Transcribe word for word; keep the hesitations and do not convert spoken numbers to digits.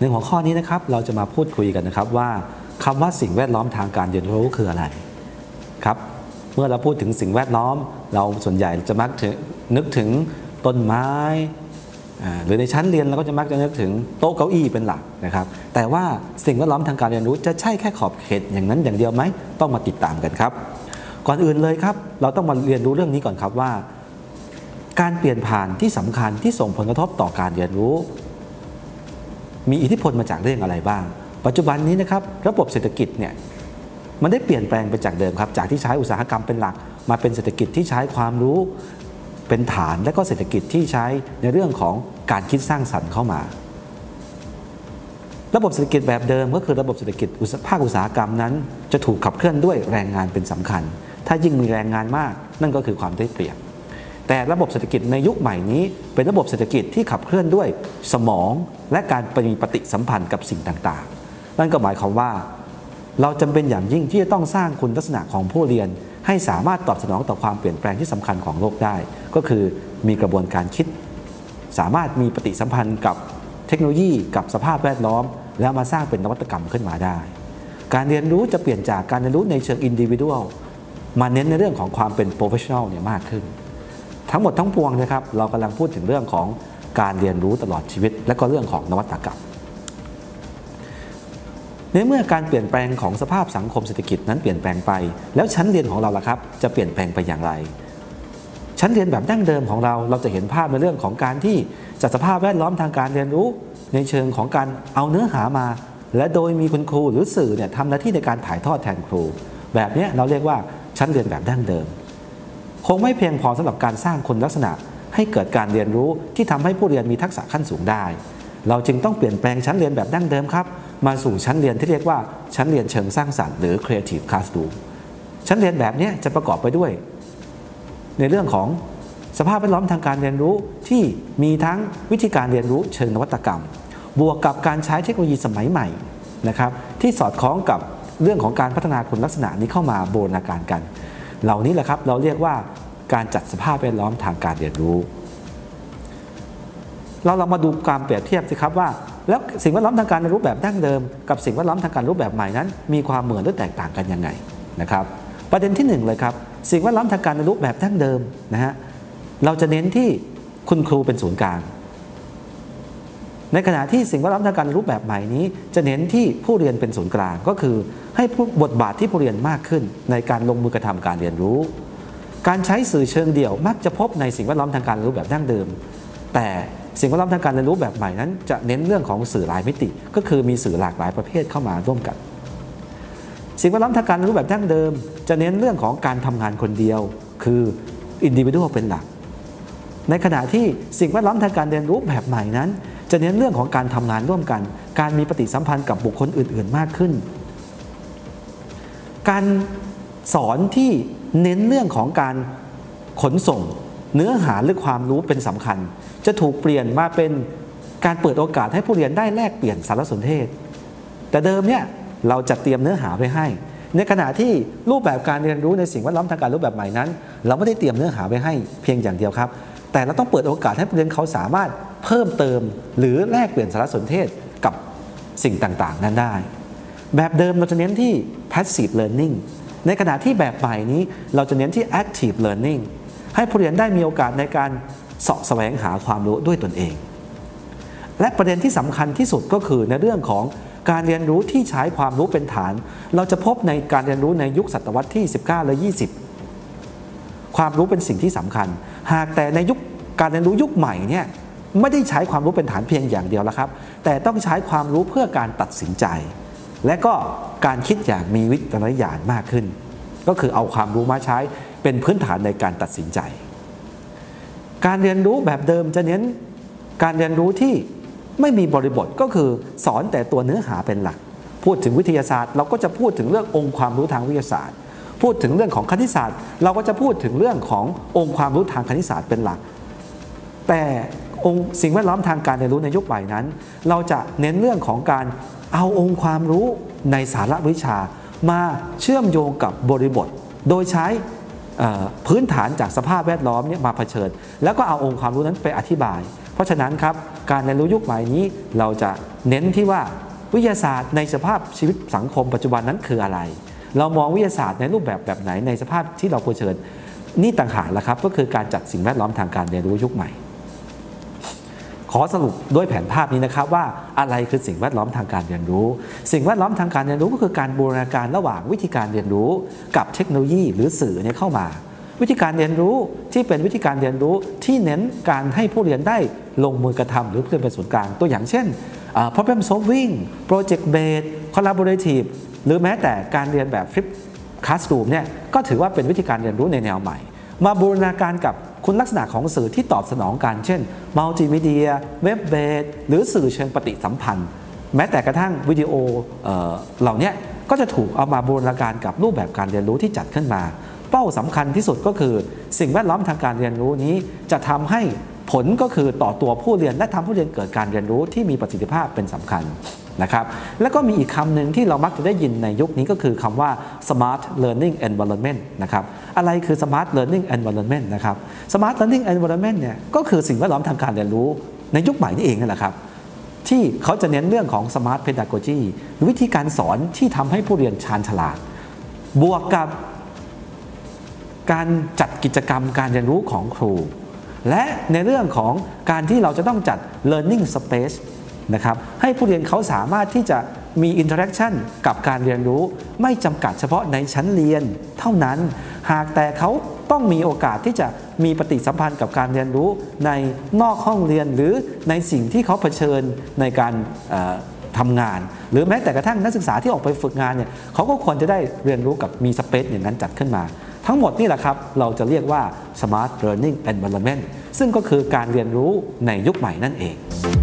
ในหัวข้อนี้นะครับเราจะมาพูดคุยกันนะครับว่าคำว่าสิ่งแวดล้อมทางการเรียนรู้คืออะไรครับเมื่อเราพูดถึงสิ่งแวดล้อมเราส่วนใหญ่จะมักนึกถึงต้นไม้หรือในชั้นเรียนเราก็จะมักจะนึกถึงโต๊ะเก้าอี้เป็นหลักนะครับแต่ว่าสิ่งแวดล้อมทางการเรียนรู้จะใช่แค่ขอบเขตอย่างนั้นอย่างเดียวไหมต้องมาติดตามกันครับก่อนอื่นเลยครับเราต้องมาเรียนรู้เรื่องนี้ก่อนครับว่าการเปลี่ยนผ่านที่สำคัญที่ส่งผลกระทบต่อการเรียนรู้มีอิทธิพลมาจากเรื่องอะไรบ้างปัจจุบันนี้นะครับระบบเศรษฐกิจเนี่ยมันได้เปลี่ยนแปลงไปจากเดิมครับจากที่ใช้อุตสาหกรรมเป็นหลักมาเป็นเศรษฐกิจที่ใช้ความรู้เป็นฐานและก็เศรษฐกิจที่ใช้ในเรื่องของการคิดสร้างสรรค์เข้ามาระบบเศรษฐกิจแบบเดิมก็คือระบบเศรษฐกิจภาคอุตสาหกรรมนั้นจะถูกขับเคลื่อนด้วยแรงงานเป็นสำคัญถ้ายิ่งมีแรงงานมากนั่นก็คือความได้เปรียบแต่ระบบเศรษฐกิจในยุคใหม่นี้เป็นระบบเศรษฐกิจที่ขับเคลื่อนด้วยสมองและการมีปฏิสัมพันธ์กับสิ่งต่างๆนั่นก็หมายความว่าเราจำเป็นอย่างยิ่งที่จะต้องสร้างคุณลักษณะของผู้เรียนให้สามารถตอบสนองต่อความเปลี่ยนแปลงที่สำคัญของโลกได้ก็คือมีกระบวนการคิดสามารถมีปฏิสัมพันธ์กับเทคโนโลยีกับสภาพแวดล้อมแล้วมาสร้างเป็นนวัตกรรมขึ้นมาได้การเรียนรู้จะเปลี่ยนจากการเรียนรู้ในเชิงอินดิวิวดัลมาเน้นในเรื่องของความเป็นโปรเฟชชั่นอลเนี่ยมากขึ้นทั้งหมดทั้งปวงนะครับเรากำลังพูดถึงเรื่องของการเรียนรู้ตลอดชีวิตและก็เรื่องของนวัตกรรมในเมื่อการเปลี่ยนแปลงของสภาพสังคมเศรษฐกิจนั้นเปลี่ยนแปลงไปแล้วชั้นเรียนของเราล่ะครับจะเปลี่ยนแปลงไปอย่างไรชั้นเรียนแบบดั้งเดิมของเราเราจะเห็นภาพในเรื่องของการที่จัดสภาพแวดล้อมทางการเรียนรู้ในเชิงของการเอาเนื้อหามาและโดยมีคุณครูหรือสื่อเนี่ยทำหน้าที่ในการถ่ายทอดแทนครูแบบนี้เราเรียกว่าชั้นเรียนแบบดั้งเดิมคงไม่เพียงพอสำหรับการสร้างคุณลักษณะให้เกิดการเรียนรู้ที่ทำให้ผู้เรียนมีทักษะขั้นสูงได้เราจึงต้องเปลี่ยนแปลงชั้นเรียนแบบดั้งเดิมครับมาสู่ชั้นเรียนที่เรียกว่าชั้นเรียนเชิงสร้างสรรค์หรือ Creative Classroom ชั้นเรียนแบบนี้จะประกอบไปด้วยในเรื่องของสภาพแวดล้อมทางการเรียนรู้ที่มีทั้งวิธีการเรียนรู้เชิงนวัตกรรมบวกกับการใช้เทคโนโลยีสมัยใหม่นะครับที่สอดคล้องกับเรื่องของการพัฒนาคุณลักษณะนี้เข้ามาบูรณาการกันเหล่านี้แหละครับเราเรียกว่าการจัดสภาพแวดล้อมทางการเรียนรู้เราลองมาดูการเปรียบเทียบสิครับว่าแล้วสิ่งแวดล้อมทางการเรียนรู้แบบดั้งเดิมกับสิ่งแวดล้อมทางการรู้แบบใหม่นั้นมีความเหมือนหรือแตกต่างกันยังไงนะครับประเด็นที่หนึ่งเลยครับสิ่งแวดล้อมทางการเรียนรู้แบบดั้งเดิมนะฮะเราจะเน้นที่คุณครูเป็นศูนย์กลางในขณะที่สิ่งแวดล้อมทางการเรียนรู้แบบใหม่นี้จะเน้นที่ผู้เรียนเป็นศูนย์กลางก็คือให้บทบาทที่ผู้เรียนมากขึ้นในการลงมือกระทำการเรียนรู้การใช้สื่อเชิงเดี่ยวมักจะพบในสิ่งแวดล้อมทางการเรียนรู้แบบดั้งเดิมแต่สิ่งแวดล้อมทางการเรียนรู้แบบใหม่นั้นจะเน้นเรื่องของสื่อหลายมิติก็คือมีสื่อหลากหลายประเภทเข้ามาร่วมกันสิ่งแวดล้อมทางการเรียนรู้แบบดั้งเดิมจะเน้นเรื่องของการทำงานคนเดียวคืออินดิวิวดัลเป็นหลักในขณะที่สิ่งแวดล้อมทางการเรียนรู้แบบใหม่นั้นจะเน้นเรื่องของการทำงานร่วมกันการมีปฏิสัมพันธ์กับบุคคลอื่นๆมากขึ้นการสอนที่เน้นเรื่องของการขนส่งเนื้อหาหรือความรู้เป็นสำคัญจะถูกเปลี่ยนมาเป็นการเปิดโอกาสให้ผู้เรียนได้แลกเปลี่ยนสารสนเทศแต่เดิมเนี่ยเราจัดเตรียมเนื้อหาไว้ให้ในขณะที่รูปแบบการเรียนรู้ในสิ่งแวดล้อมทางการรู้แบบใหม่นั้นเราไม่ได้เตรียมเนื้อหาไว้ให้เพียงอย่างเดียวครับแต่เราต้องเปิดโอกาสให้ผู้เรียนเขาสามารถเพิ่มเติมหรือแลกเปลี่ยนสารสนเทศกับสิ่งต่างๆนั้นได้แบบเดิมเราจะเน้นที่ passive learning ในขณะที่แบบใหม่นี้เราจะเน้นที่ active learning ให้ผู้เรียนได้มีโอกาสในการเสาะแสวงหาความรู้ด้วยตนเองและประเด็นที่สำคัญที่สุดก็คือในเรื่องของการเรียนรู้ที่ใช้ความรู้เป็นฐานเราจะพบในการเรียนรู้ในยุคศตวรรษที่สิบเก้าและยี่สิบความรู้เป็นสิ่งที่สำคัญหากแต่ในยุคการเรียนรู้ยุคใหม่เนี่ยไม่ได้ใช้ความรู้เป็นฐานเพียงอย่างเดียวแล้วครับแต่ต้องใช้ความรู้เพื่อการตัดสินใจและก็การคิดอย่างมีวิจารณญาณมากขึ้นก็คือเอาความรู้มาใช้เป็นพื้นฐานในการตัดสินใจการเรียนรู้แบบเดิมจะเน้นการเรียนรู้ที่ไม่มีบริบทก็คือสอนแต่ตัวเนื้อหาเป็นหลักพูดถึงวิทยาศาสตร์เราก็จะพูดถึงเรื่ององค์ความรู้ทางวิทยาศาสตร์พูดถึงเรื่องของคณิตศาสตร์เราก็จะพูดถึงเรื่องขององค์ความรู้ทางคณิตศาสตร์เป็นหลักแต่องค์สิ่งแวดล้อมทางการเรียนรู้ในยุคใหม่นั้นเราจะเน้นเรื่องของการเอาองค์ความรู้ในสารวิชามาเชื่อมโยงกับบริบทโดยใช้พื้นฐานจากสภาพแวดล้อมเนี่ยมาเผชิญแล้วก็เอาองค์ความรู้นั้นไปอธิบายเพราะฉะนั้นครับการเรียนรู้ยุคใหม่นี้เราจะเน้นที่ว่าวิทยาศาสตร์ในสภาพชีวิตสังคมปัจจุบันนั้นคืออะไรเรามองวิทยาศาสตร์ในรูปแบบแบบไหนในสภาพที่เราเผชิญนี่ต่างหากละครับก็คือการจัดสิ่งแวดล้อมทางการเรียนรู้ยุคใหม่ขอสรุปด้วยแผนภาพนี้นะครับว่าอะไรคือสิ่งแวดล้อมทางการเรียนรู้สิ่งแวดล้อมทางการเรียนรู้ก็คือการบูรณาการระหว่างวิธีการเรียนรู้กับเทคโนโลยีหรือสื่อเนี่ยเข้ามาวิธีการเรียนรู้ที่เป็นวิธีการเรียนรู้ที่เน้นการให้ผู้เรียนได้ลงมือกระทำหรือเพื่อเป็นศูนย์กลางตัวอย่างเช่น uh, problem solving project based collaborative หรือแม้แต่การเรียนแบบ flip classroom เนี่ยก็ถือว่าเป็นวิธีการเรียนรู้ในแนวใหม่มาบูรณาการกับคุณลักษณะของสื่อที่ตอบสนองกันเช่นมัลติมีเดียเว็บเบสหรือสื่อเชิงปฏิสัมพันธ์แม้แต่กระทั่งวิดีโอ เอ่อ เหล่านี้ก็จะถูกเอามาบูรณาการกับรูปแบบการเรียนรู้ที่จัดขึ้นมาเป้าสำคัญที่สุดก็คือสิ่งแวดล้อมทางการเรียนรู้นี้จะทำให้ผลก็คือต่อตัวผู้เรียนและทำผู้เรียนเกิดการเรียนรู้ที่มีประสิทธิภาพเป็นสำคัญนะครับแล้วก็มีอีกคำหนึ่งที่เรามักจะได้ยินในยุคนี้ก็คือคำว่า smart learning environment นะครับอะไรคือ smart learning environment นะครับ smart learning environment เนี่ยก็คือสิ่งแวดล้อมทางการเรียนรู้ในยุคใหม่นี่เองนั่นแหละครับที่เขาจะเน้นเรื่องของ smart pedagogy วิธีการสอนที่ทำให้ผู้เรียนชาญฉลาดบวกกับการจัดกิจกรรมการเรียนรู้ของครูและในเรื่องของการที่เราจะต้องจัด learning space นะครับให้ผู้เรียนเขาสามารถที่จะมีอินเทอร์แอคชั่นกับการเรียนรู้ไม่จำกัดเฉพาะในชั้นเรียนเท่านั้นหากแต่เขาต้องมีโอกาสที่จะมีปฏิสัมพันธ์กับการเรียนรู้ในนอกห้องเรียนหรือในสิ่งที่เขาเผชิญในการทำงานหรือแม้แต่กระทั่งนักศึกษาที่ออกไปฝึกงานเนี่ยเขาก็ควรจะได้เรียนรู้กับมีสเปซอย่างนั้นจัดขึ้นมาทั้งหมดนี่แหละครับเราจะเรียกว่า smart learning environment ซึ่งก็คือการเรียนรู้ในยุคใหม่นั่นเอง